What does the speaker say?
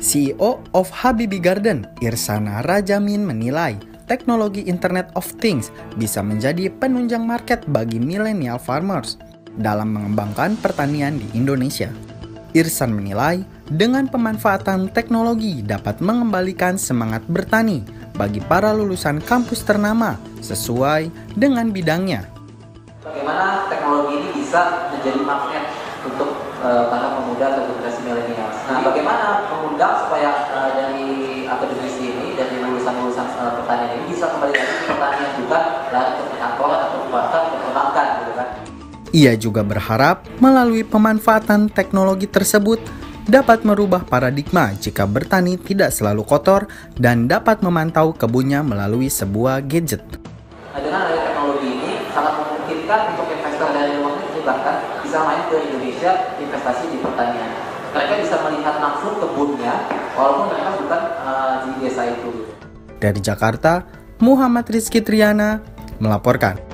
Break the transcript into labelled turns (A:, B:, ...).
A: CEO of Habibie Garden, Irsana Rajamin menilai teknologi Internet of Things bisa menjadi penunjang market bagi millennial farmers dalam mengembangkan pertanian di Indonesia. Irsan menilai dengan pemanfaatan teknologi dapat mengembalikan semangat bertani bagi para lulusan kampus ternama sesuai dengan bidangnya.
B: Bagaimana teknologi ini bisa menjadi magnet untuk para pemuda atau generasi milenial. Nah, bagaimana mengundang supaya dari akademisi ini, dari lulusan-lulusan pertanian ini bisa kembali lagi ke pertanian juga, lari ke perkantoran atau bahkan ke perbankan, gitu kan?
A: Ia juga berharap melalui pemanfaatan teknologi tersebut dapat merubah paradigma jika bertani tidak selalu kotor dan dapat memantau kebunnya melalui sebuah gadget.
B: Nah, dengan adanya teknologi ini sangat memungkinkan untuk investor dari luar negeri bahkan bisa main ke Indonesia investasi di pertanian. Mereka bisa melihat langsung kebunnya walaupun mereka bukan di desa itu.
A: Dari Jakarta, Muhammad Rizky Triana melaporkan.